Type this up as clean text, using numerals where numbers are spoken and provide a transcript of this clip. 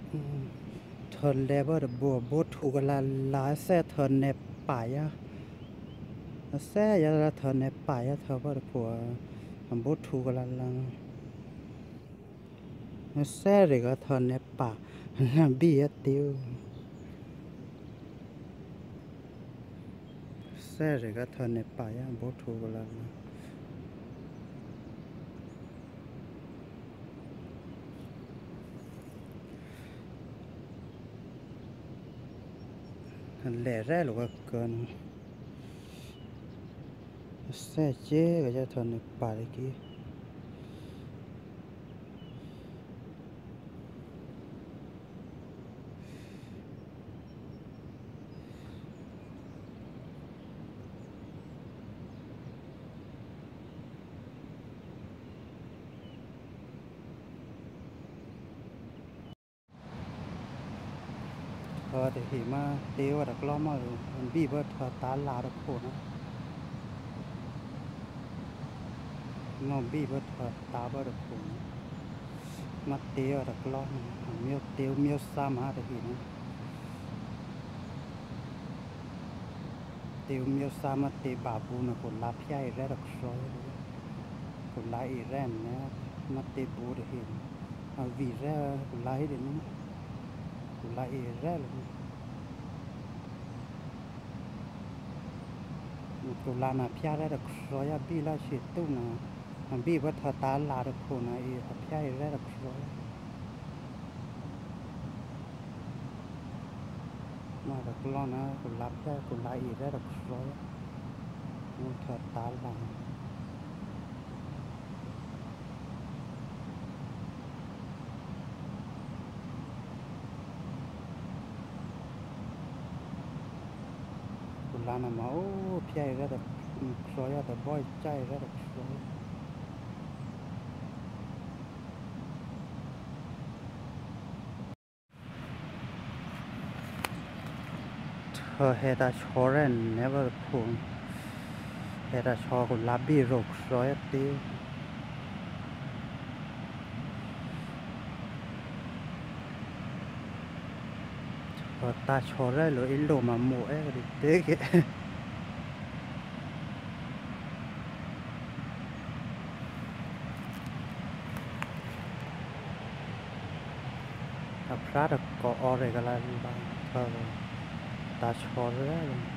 thon level the boat who la xe thon nẹp phải xe ya thon nẹp phải thọ bờ của boat who la xe rồi cái thon nẹp phải làm bia tiêu xe rồi cái thon nẹp phải boat who la lẻ ra rồi còn xe chế cái thon nẹp phải kia thì mà tiêu đặc lo mà bị vợ ta là được khổ nó bị vợ ta vợ được khổ mà tiêu đặc lo miêu sa mà được gì nữa tiêu miêu sa mà tiêu bà bù nó còn lá phai ra được rồi còn lá ra nữa mà tiêu bù được gì vì ra còn lá đấy nữa còn lá ra luôn còn lá nào phai ra được rồi bị lá xịt tu nó bị vợ ta là được khổ này phai ra được rồi mà được lo nó còn lá phai còn lá ra được rồi nó thật ta là là nó máu phai ra được rồi được bôi chay ra được rồi hệ ta cho ra never phun hệ ta cho còn lá bì rục rồi tiêu rồi ta cho ra rồi ít đồ mà mũi thì thế kìa tập ra được có ở đây cái là thôi ta cho ra